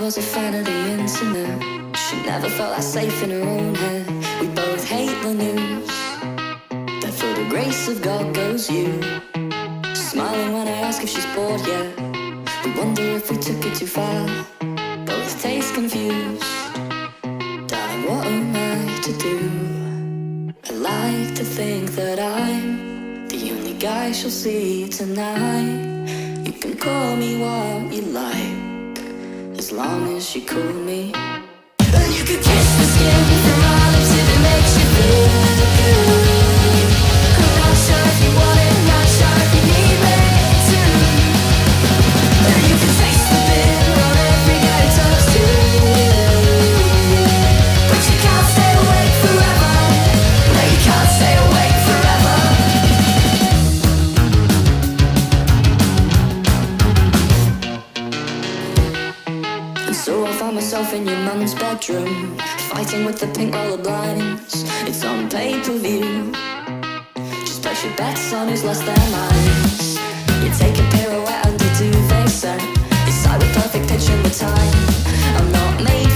was a fan of the internet. She never felt that safe in her own head. We both hate the news. Then for the grace of God goes you. Smiling when I ask if she's bored yet. We wonder if we took it too far. Both taste confused. Darling, what am I to do? I like to think that I'm the only guy she'll see tonight. You can call me what you like, as long as you call me. And you can kiss the skin from my lips if it makes you feel good. I'm not sure if you want it, not sure if you need me to. And you can taste the bitter on every guy who talks to you. But you can't stay awake forever. No, you can't stay awake forever. So I found myself in your mum's bedroom, fighting with the pink roller blinds. It's on pay-per-view. Just place your bets on who's lost their minds. You take a pirouette and a duvet set. Decide with perfect pitch and the time. I'm not made